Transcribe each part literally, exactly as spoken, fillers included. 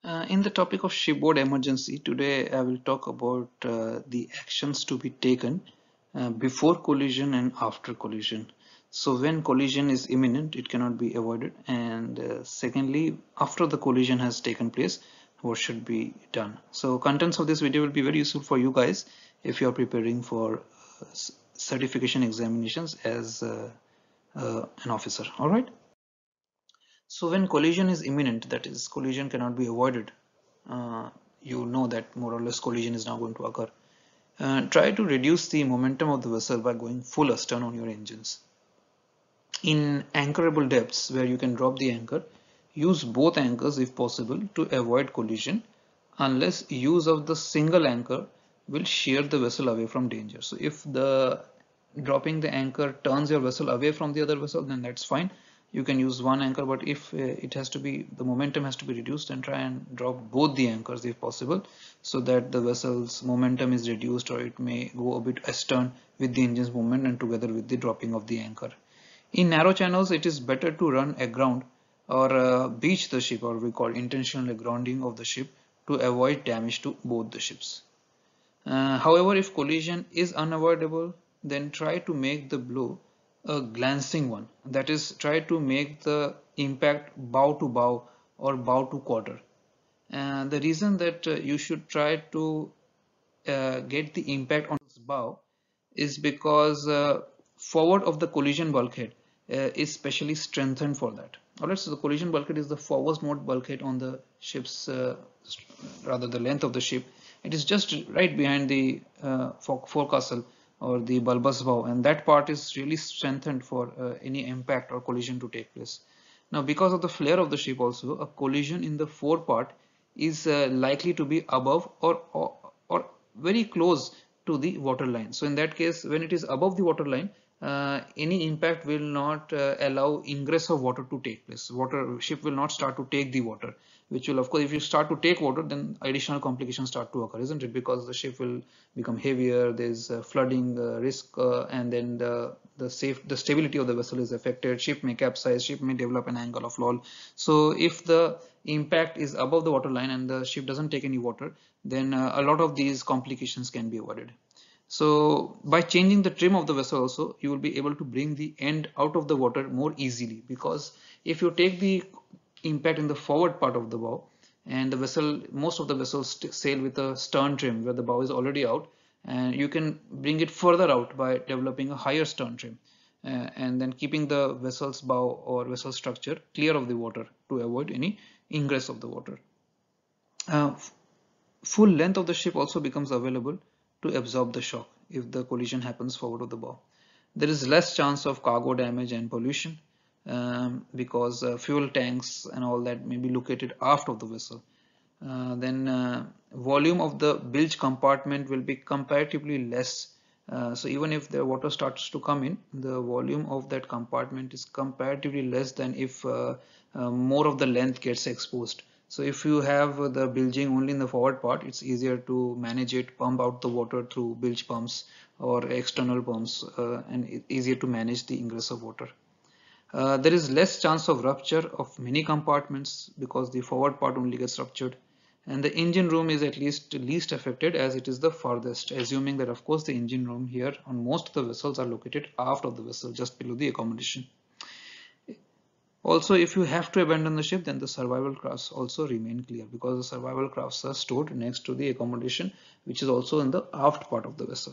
Uh, in the topic of shipboard emergency, today I will talk about uh, the actions to be taken uh, before collision and after collision. So when collision is imminent, it cannot be avoided. And uh, secondly, after the collision has taken place, what should be done? So contents of this video will be very useful for you guys if you are preparing for uh, certification examinations as uh, uh, an officer. All right. So when collision is imminent, that is, collision cannot be avoided, uh, you know that more or less collision is now going to occur. Uh, try to reduce the momentum of the vessel by going full astern on your engines. In anchorable depths where you can drop the anchor, use both anchors if possible to avoid collision, unless use of the single anchor will shear the vessel away from danger. So if the dropping the anchor turns your vessel away from the other vessel, then that's fine. You can use one anchor, but if uh, it has to be, the momentum has to be reduced, and try and drop both the anchors if possible, so that the vessel's momentum is reduced, or it may go a bit astern with the engine's movement and together with the dropping of the anchor. In narrow channels, it is better to run aground or uh, beach the ship, or we call intentional agrounding of the ship, to avoid damage to both the ships. Uh, however, if collision is unavoidable, then try to make the blow a glancing one. That is, try to make the impact bow to bow or bow to quarter. And the reason that uh, you should try to uh, get the impact on its bow is because uh, forward of the collision bulkhead uh, is specially strengthened for that. Alright, so the collision bulkhead is the forward mode bulkhead on the ship's, uh, rather the length of the ship. It is just right behind the uh, forecastle or the bulbous bow, and that part is really strengthened for uh, any impact or collision to take place. Now, because of the flare of the ship also, a collision in the fore part is uh, likely to be above or, or, or very close to the water line. So in that case, when it is above the water line, uh, any impact will not uh, allow ingress of water to take place. Water ship will not start to take the water, which will, of course, if you start to take water, then additional complications start to occur, isn't it? Because the ship will become heavier, there's uh, flooding uh, risk, uh, and then the the safe the stability of the vessel is affected. Ship may capsize, ship may develop an angle of loll. So if the impact is above the water line and the ship doesn't take any water, then uh, a lot of these complications can be avoided. So by changing the trim of the vessel also, you will be able to bring the end out of the water more easily, because if you take the impact in the forward part of the bow, and the vessel, most of the vessels sail with a stern trim where the bow is already out, and you can bring it further out by developing a higher stern trim, uh, and then keeping the vessel's bow or vessel structure clear of the water to avoid any ingress of the water. Uh, full length of the ship also becomes available to absorb the shock if the collision happens forward of the bow. There is less chance of cargo damage and pollution, um, because uh, fuel tanks and all that may be located aft of the vessel. Uh, then uh, volume of the bilge compartment will be comparatively less. Uh, so even if the water starts to come in, the volume of that compartment is comparatively less than if uh, uh, more of the length gets exposed. So if you have the bilging only in the forward part, it's easier to manage it, pump out the water through bilge pumps or external pumps, uh, and easier to manage the ingress of water. Uh, there is less chance of rupture of many compartments because the forward part only gets ruptured, and the engine room is at least least affected as it is the farthest, assuming that of course the engine room here on most of the vessels are located aft of the vessel, just below the accommodation. Also, if you have to abandon the ship, then the survival crafts also remain clear, because the survival crafts are stored next to the accommodation, which is also in the aft part of the vessel.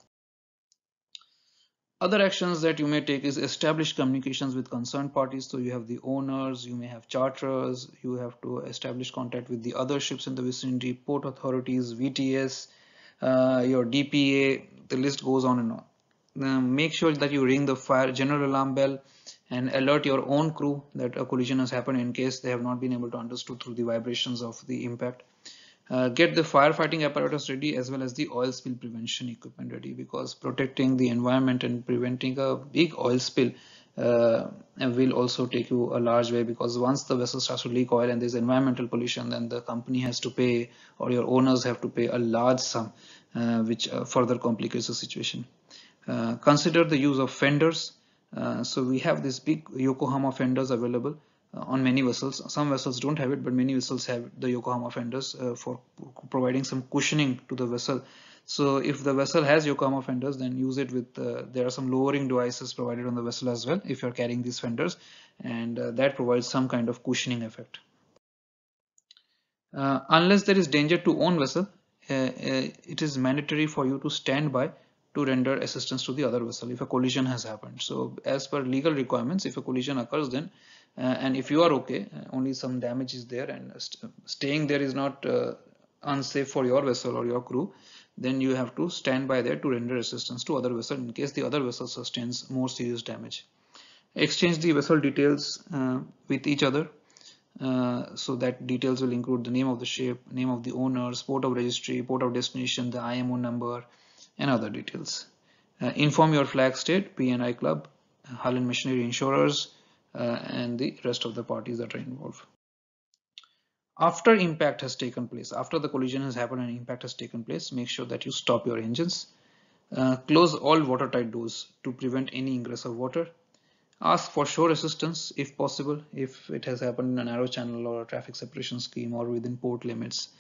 Other actions that you may take is establish communications with concerned parties. So you have the owners, you may have charterers, you have to establish contact with the other ships in the vicinity, port authorities, V T S, uh, your D P A, the list goes on and on. Uh, make sure that you ring the fire general alarm bell and alert your own crew that a collision has happened in case they have not been able to understand through the vibrations of the impact. Uh, get the firefighting apparatus ready as well as the oil spill prevention equipment ready, because protecting the environment and preventing a big oil spill uh, will also take you a large way, because once the vessel starts to leak oil and there's environmental pollution, then the company has to pay, or your owners have to pay a large sum, uh, which uh, further complicates the situation. Uh, consider the use of fenders. Uh, so we have these big Yokohama fenders available. uh, on many vessels. Some vessels don't have it, but many vessels have the Yokohama fenders uh, for providing some cushioning to the vessel. So if the vessel has Yokohama fenders, then use it with, uh, there are some lowering devices provided on the vessel as well if you're carrying these fenders, and uh, that provides some kind of cushioning effect. Uh, unless there is danger to own vessel, uh, uh, it is mandatory for you to stand by to render assistance to the other vessel if a collision has happened. So as per legal requirements, if a collision occurs, then uh, and if you are okay, uh, only some damage is there, and st staying there is not uh, unsafe for your vessel or your crew, then you have to stand by there to render assistance to other vessel in case the other vessel sustains more serious damage. Exchange the vessel details uh, with each other. Uh, so that details will include the name of the ship, name of the owners, port of registry, port of destination, the I M O number, and other details. Uh, inform your flag state, P and I Club, hull and machinery insurers, uh, and the rest of the parties that are involved. After impact has taken place, after the collision has happened and impact has taken place, make sure that you stop your engines. Uh, close all watertight doors to prevent any ingress of water. Ask for shore assistance if possible, if it has happened in a narrow channel or a traffic separation scheme or within port limits.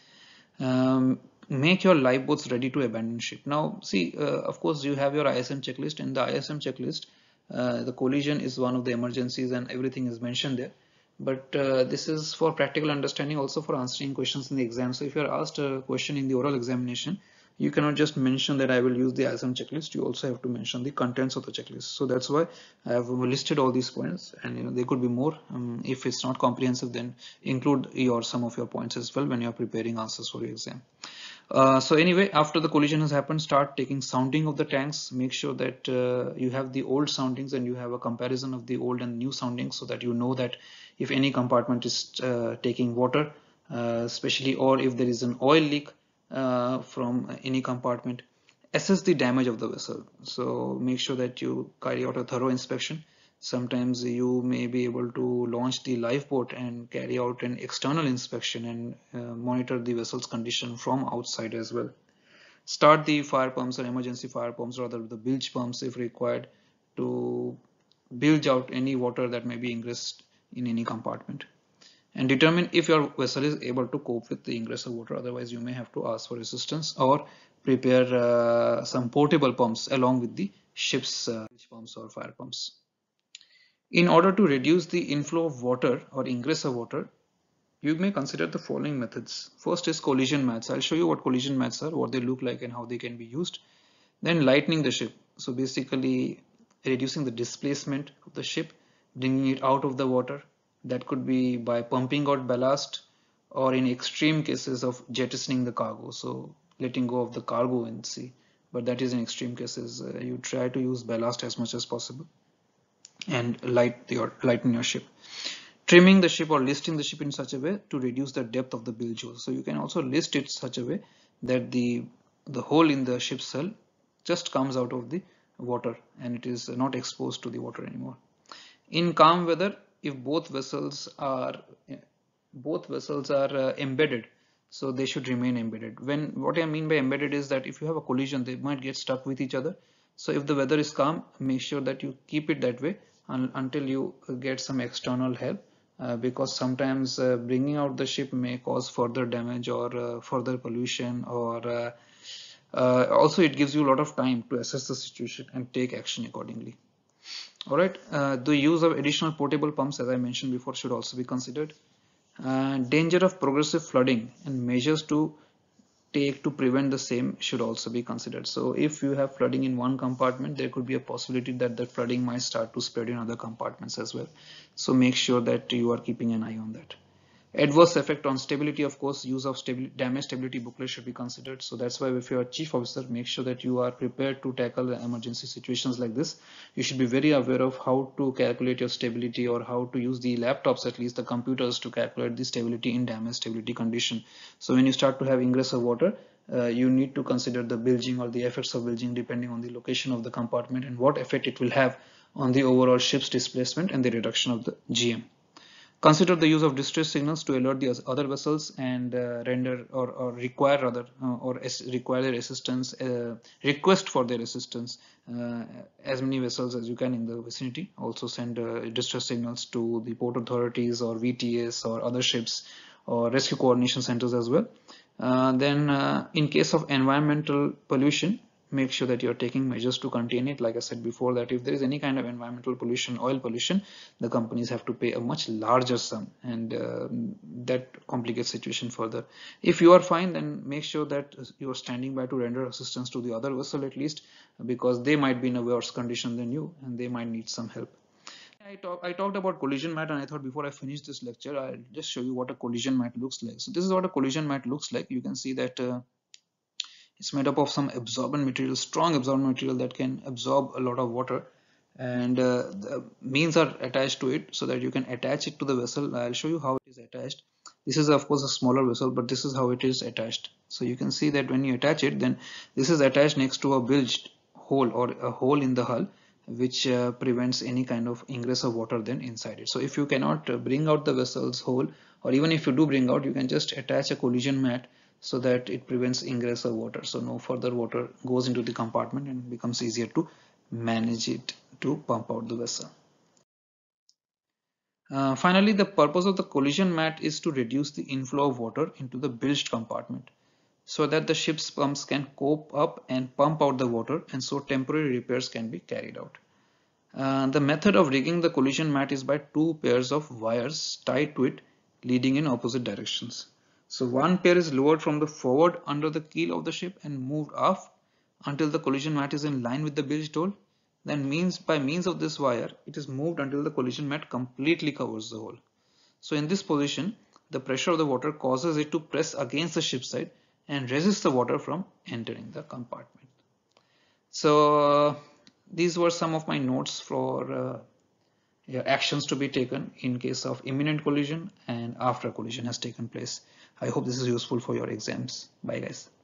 Um, make your lifeboats ready to abandon ship. Now see, uh, of course you have your I S M checklist. In the I S M checklist, uh, the collision is one of the emergencies and everything is mentioned there. But uh, this is for practical understanding, also for answering questions in the exam. So if you are asked a question in the oral examination, you cannot just mention that I will use the I S M checklist. You also have to mention the contents of the checklist. So that's why I have listed all these points, and you know there could be more. Um, if it's not comprehensive, then include your some of your points as well when you are preparing answers for your exam. Uh, so anyway, after the collision has happened, start taking sounding of the tanks. Make sure that uh, you have the old soundings and you have a comparison of the old and new soundings, so that you know that if any compartment is uh, taking water, uh, especially, or if there is an oil leak uh, from any compartment. Assess the damage of the vessel. So make sure that you carry out a thorough inspection. Sometimes you may be able to launch the lifeboat and carry out an external inspection and uh, monitor the vessel's condition from outside as well. Start the fire pumps or emergency fire pumps, rather the bilge pumps if required, to bilge out any water that may be ingressed in any compartment. And determine if your vessel is able to cope with the ingress of water. Otherwise you may have to ask for assistance or prepare uh, some portable pumps along with the ship's uh, pumps or fire pumps. In order to reduce the inflow of water or ingress of water, you may consider the following methods. First is collision mats. I'll show you what collision mats are, what they look like and how they can be used. Then lightening the ship. So basically reducing the displacement of the ship, bringing it out of the water. That could be by pumping out ballast, or in extreme cases of jettisoning the cargo, so letting go of the cargo in sea. But that is in extreme cases. Uh, you try to use ballast as much as possible and light your lighten your ship. Trimming the ship or listing the ship in such a way to reduce the depth of the bilge hole. So you can also list it such a way that the the hole in the ship's hull just comes out of the water and it is not exposed to the water anymore. In calm weather, if both vessels are both vessels are uh, embedded, so they should remain embedded. When what I mean by embedded is that if you have a collision, they might get stuck with each other. So if the weather is calm, make sure that you keep it that way un until you get some external help, uh, because sometimes uh, bringing out the ship may cause further damage or uh, further pollution, or uh, uh, also it gives you a lot of time to assess the situation and take action accordingly. Alright, uh, the use of additional portable pumps, as I mentioned before, should also be considered. Uh, danger of progressive flooding and measures to take to prevent the same should also be considered. So if you have flooding in one compartment, there could be a possibility that the flooding might start to spread in other compartments as well. So make sure that you are keeping an eye on that. Adverse effect on stability, of course, use of stability, damage stability booklet should be considered. So that's why if you are chief officer, make sure that you are prepared to tackle emergency situations like this. You should be very aware of how to calculate your stability, or how to use the laptops, at least the computers, to calculate the stability in damage stability condition. So when you start to have ingress of water, uh, you need to consider the bilging or the effects of bilging depending on the location of the compartment and what effect it will have on the overall ship's displacement and the reduction of the G M. Consider the use of distress signals to alert the other vessels and uh, render or, or require rather uh, or require their assistance, uh, request for their assistance uh, as many vessels as you can in the vicinity. Also send uh, distress signals to the port authorities or V T S or other ships or rescue coordination centers as well. Uh, then uh, in case of environmental pollution, make sure that you're taking measures to contain it. Like I said before, that if there is any kind of environmental pollution, oil pollution, the companies have to pay a much larger sum, and uh, that complicates situation further. If you are fine, then make sure that you are standing by to render assistance to the other vessel at least, because they might be in a worse condition than you and they might need some help. I, talk, I talked about collision mat, and I thought before I finish this lecture, I'll just show you what a collision mat looks like. So this is what a collision mat looks like. You can see that uh, it's made up of some absorbent material, strong absorbent material that can absorb a lot of water, and uh, the means are attached to it so that you can attach it to the vessel. I'll show you how it is attached. This is of course a smaller vessel, but this is how it is attached. So you can see that when you attach it, then this is attached next to a bilged hole or a hole in the hull, which uh, prevents any kind of ingress of water then inside it. So if you cannot uh, bring out the vessel's hole, or even if you do bring out, you can just attach a collision mat so that it prevents ingress of water, so no further water goes into the compartment and becomes easier to manage it to pump out the vessel. Uh, finally, the purpose of the collision mat is to reduce the inflow of water into the bilged compartment so that the ship's pumps can cope up and pump out the water, and so temporary repairs can be carried out. Uh, the method of rigging the collision mat is by two pairs of wires tied to it leading in opposite directions. So one pair is lowered from the forward under the keel of the ship and moved aft until the collision mat is in line with the bilge hole. Then means by means of this wire, it is moved until the collision mat completely covers the hole. So in this position, the pressure of the water causes it to press against the ship side and resist the water from entering the compartment. So uh, these were some of my notes for uh, yeah, actions to be taken in case of imminent collision and after collision has taken place. I hope this is useful for your exams. Bye guys.